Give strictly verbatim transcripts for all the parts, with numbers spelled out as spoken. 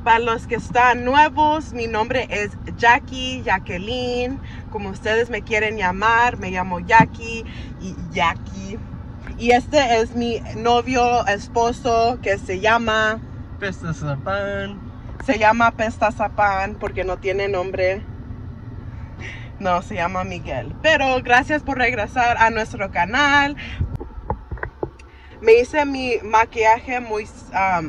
Para los que están nuevos, mi nombre es Jackie, Jacqueline, como ustedes me quieren llamar, me llamo Jackie y Jackie. Y este es mi novio, esposo, que se llama... Pestazapán. Se llama Pestazapán porque no tiene nombre. No, se llama Miguel. Pero gracias por regresar a nuestro canal. Me hice mi maquillaje muy... Um,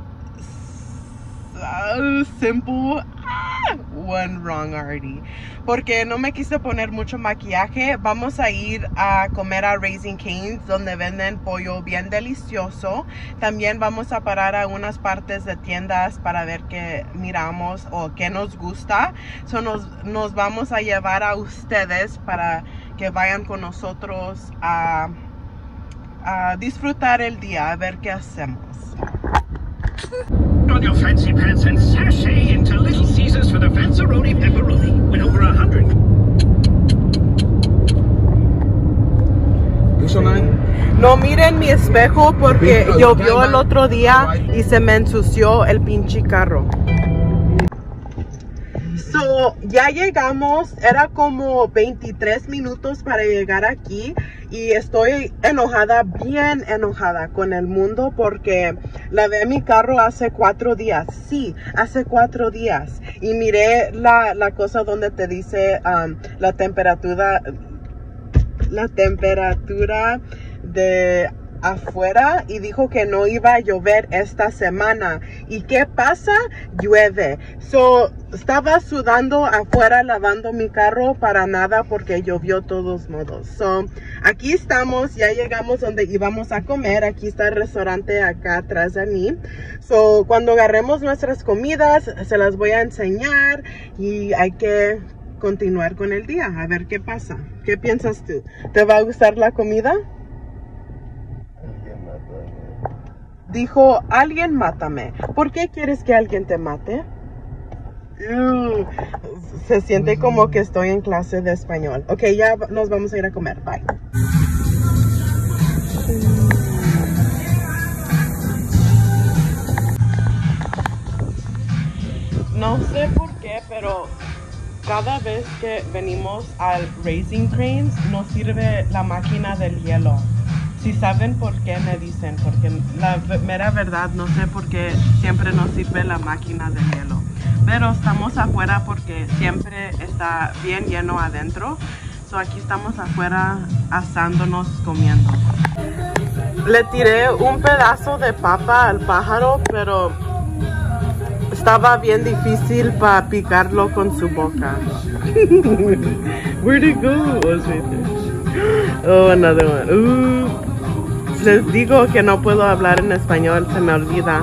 Uh, simple. Ah, one wrong already. Porque no me quise poner mucho maquillaje. Vamos a ir a comer a Raising Cane's, donde venden pollo bien delicioso. También vamos a parar a unas partes de tiendas para ver qué miramos o qué nos gusta. So nos, nos vamos a llevar a ustedes para que vayan con nosotros a, a disfrutar el día, a ver qué hacemos. On your fancy pants and sashay into Little Caesars for the Fanzaroni Pepperoni with over a hundred. No miren mi espejo porque llovió el otro día y se me ensució el pinche carro. So, ya llegamos, era como veintitrés minutos para llegar aquí y estoy enojada, bien enojada con el mundo porque lavé mi carro hace cuatro días, sí, hace cuatro días y miré la, la cosa donde te dice um, la temperatura, la temperatura de afuera y dijo que no iba a llover esta semana. ¿Y qué pasa? Llueve. So, estaba sudando afuera lavando mi carro para nada porque llovió todos modos. So, aquí estamos, ya llegamos donde íbamos a comer. Aquí está el restaurante acá atrás de mí. So, cuando agarremos nuestras comidas, se las voy a enseñar y hay que continuar con el día. A ver qué pasa. ¿Qué piensas tú? ¿Te va a gustar la comida? Dijo, alguien mátame. ¿Por qué quieres que alguien te mate? Uh, se siente como que estoy en clase de español. Ok, ya nos vamos a ir a comer. Bye. No sé por qué, pero cada vez que venimos al Raising Cane's nos sirve la máquina del hielo. Si saben por qué, me dicen, porque la mera verdad no sé por qué siempre nos sirve la máquina de hielo. Pero estamos afuera porque siempre está bien lleno adentro. So aquí estamos afuera asándonos, comiendo. Le tiré un pedazo de papa al pájaro, pero estaba bien difícil para picarlo con su boca. Where'd it go? Oh, it's right there. Oh, another one. Uh. Les digo que no puedo hablar en español, se me olvida.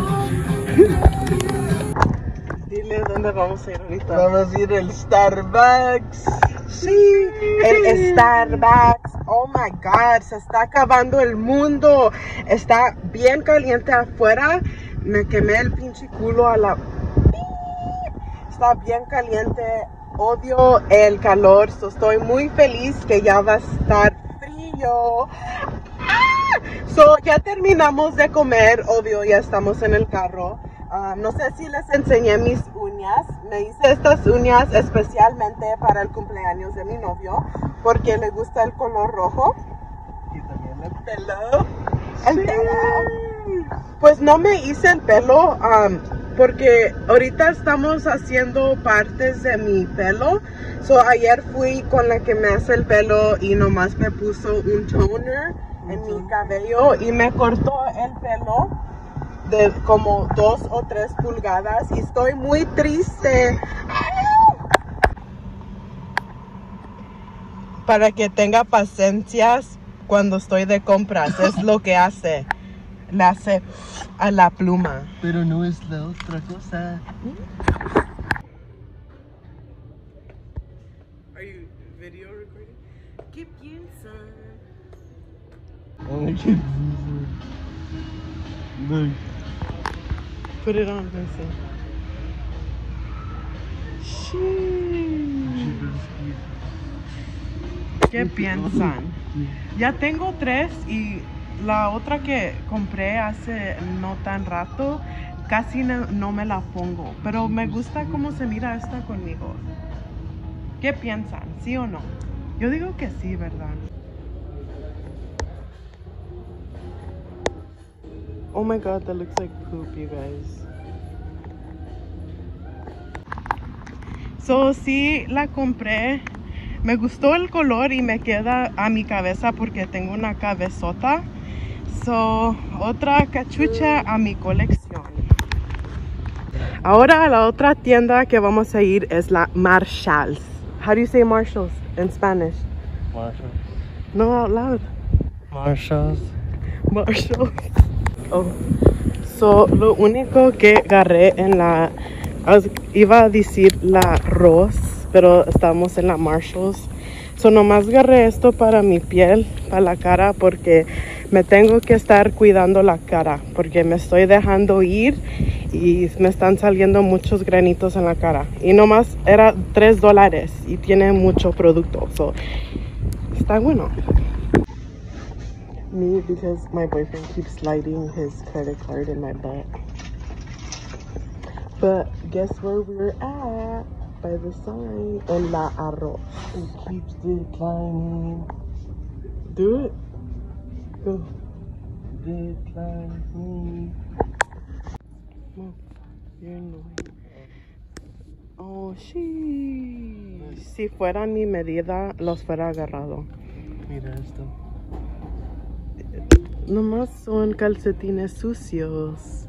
Dile dónde vamos a ir ahorita. Vamos a ir al Starbucks. Sí, el Starbucks. Oh my God, se está acabando el mundo. Está bien caliente afuera. Me quemé el pinche culo a la... Está bien caliente. Odio el calor. So estoy muy feliz que ya va a estar frío. So, ya terminamos de comer, obvio, ya estamos en el carro. Uh, no sé si les enseñé mis uñas. Me hice estas uñas especialmente para el cumpleaños de mi novio, porque le gusta el color rojo. Y también el pelo. El Sí. pelo. Pues no me hice el pelo, um, porque ahorita estamos haciendo partes de mi pelo. So, ayer fui con la que me hace el pelo y nomás me puso un toner en mi cabello y me cortó el pelo de como dos o tres pulgadas y estoy muy triste. Para que tenga paciencia cuando estoy de compras, es lo que hace. Le hace a la pluma. Pero no es la otra cosa. Are you video recording? Qué piensan. Ay, qué Look. Put it on, Vincent. ¿Qué piensan? Ya tengo tres y la otra que compré hace no tan rato casi no, no me la pongo, pero me gusta cómo se mira esta conmigo. ¿Qué piensan? ¿Sí o no? Yo digo que sí, ¿verdad? Oh my god, that looks like poop, you guys. So, sí, la compré. Me gustó el color y me queda a mi cabeza porque tengo una cabezota. So, otra cachucha a mi colección. Ahora la otra tienda que vamos a ir es la Marshalls. How do you say Marshalls in Spanish? Marshalls. No, out loud. Marshalls. Marshalls. Oh. So, lo único que agarré en la... Iba a decir la Ross, pero estamos en la Marshalls. So, nomás agarré esto para mi piel, para la cara, porque me tengo que estar cuidando la cara, porque me estoy dejando ir y me están saliendo muchos granitos en la cara. Y nomás era tres dólares y tiene mucho producto. So, está bueno. Me, because my boyfriend keeps sliding his credit card in my butt. But guess where we're at? By the sign. En la Arroz. It keeps declining. Do it. Go. Declining. No, you're annoying. Oh, sí. Si fuera mi medida, los fuera agarrado. Mira esto. Nomás son calcetines sucios.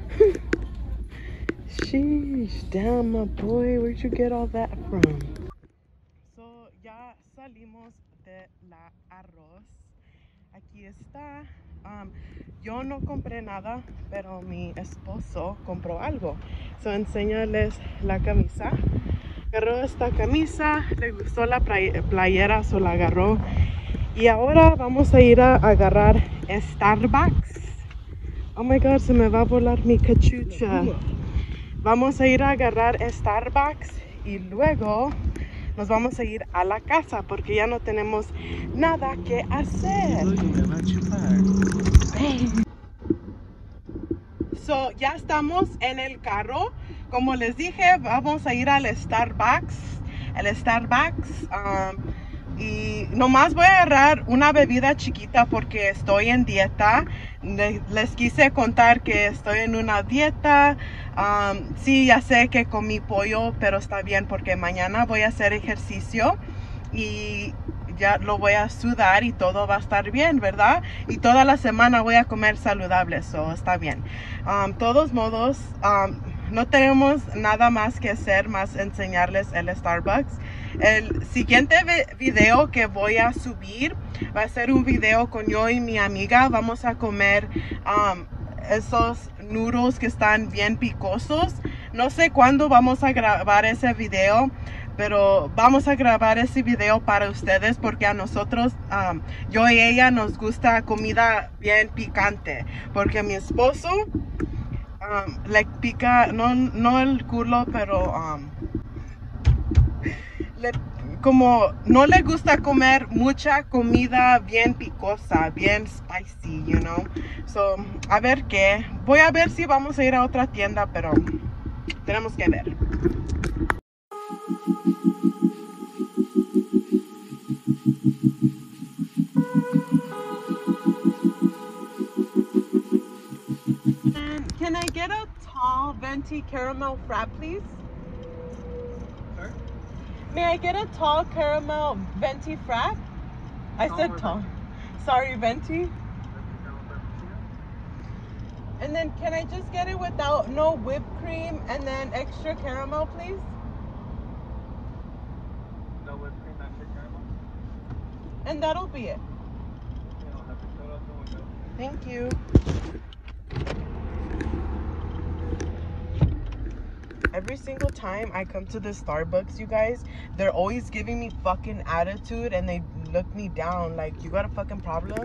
Sheesh, damn, my boy, where'd you get all that from? So, ya salimos de la Arroz. Aquí está. Um, yo no compré nada, pero mi esposo compró algo. So, enséñales la camisa. Agarró esta camisa, le gustó la playera, so la agarró. Y ahora vamos a ir a agarrar Starbucks. Oh my god, se me va a volar mi cachucha. Vamos a ir a agarrar Starbucks y luego nos vamos a ir a la casa porque ya no tenemos nada que hacer. So, ya estamos en el carro. Como les dije, vamos a ir al Starbucks. El Starbucks. Um, Y nomás voy a agarrar una bebida chiquita porque estoy en dieta. Les quise contar que estoy en una dieta. Um, sí, ya sé que comí pollo, pero está bien porque mañana voy a hacer ejercicio y ya lo voy a sudar y todo va a estar bien, ¿verdad? Y toda la semana voy a comer saludable, eso está bien. Um, todos modos, um, no tenemos nada más que hacer más enseñarles el Starbucks. El siguiente video que voy a subir va a ser un video con yo y mi amiga. Vamos a comer um, esos noodles que están bien picosos. No sé cuándo vamos a grabar ese video, pero vamos a grabar ese video para ustedes porque a nosotros, um, yo y ella nos gusta comida bien picante. Porque a mi esposo um, le pica, no, no el culo, pero... Um, Le, como no le gusta comer mucha comida bien picosa, bien spicy, you know. So, a ver qué. Voy a ver si vamos a ir a otra tienda, pero tenemos que ver. And can I get a tall venti caramel frap, please? May I get a tall caramel venti frap? I tall said tall. Venti. Sorry, venti. And then can I just get it without no whipped cream and then extra caramel, please? No whipped cream, extra caramel. And that'll be it. Thank you. Every single time I come to the Starbucks, you guys, they're always giving me fucking attitude and they look me down like, you got a fucking problem?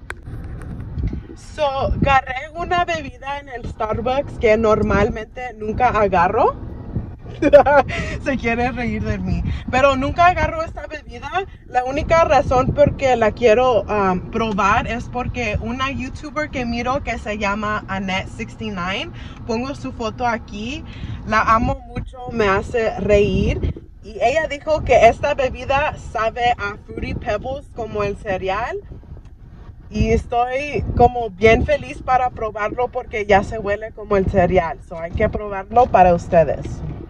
So, agarré una bebida en el Starbucks que normalmente nunca agarro. Se quiere reír de mí. Pero nunca agarro esta bebida. La única razón por que la quiero um, probar es porque una youtuber que miro que se llama Annette sesenta y nueve, pongo su foto aquí, la amo mucho, me hace reír. Y ella dijo que esta bebida sabe a Fruity Pebbles como el cereal. Y estoy como bien feliz para probarlo porque ya se huele como el cereal. So hay que probarlo para ustedes.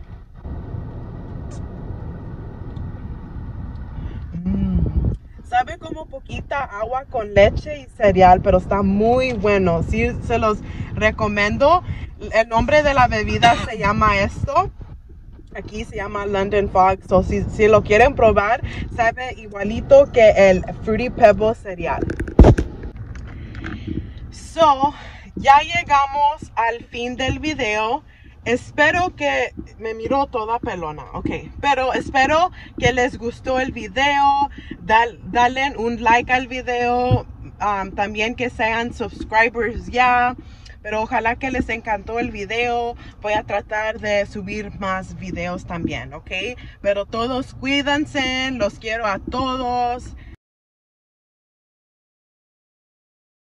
Mm. Sabe como poquita agua con leche y cereal, pero está muy bueno. Sí, se los recomiendo. El nombre de la bebida se llama esto. Aquí se llama London Fog. So si, si lo quieren probar, sabe igualito que el Fruity Pebbles cereal. So, ya llegamos al fin del video. Espero que me miro toda pelona, ok. Pero espero que les gustó el video. Dal, dale un like al video. Um, también que sean subscribers ya. Pero ojalá que les encantó el video. Voy a tratar de subir más videos también, ok. Pero todos cuídense. Los quiero a todos.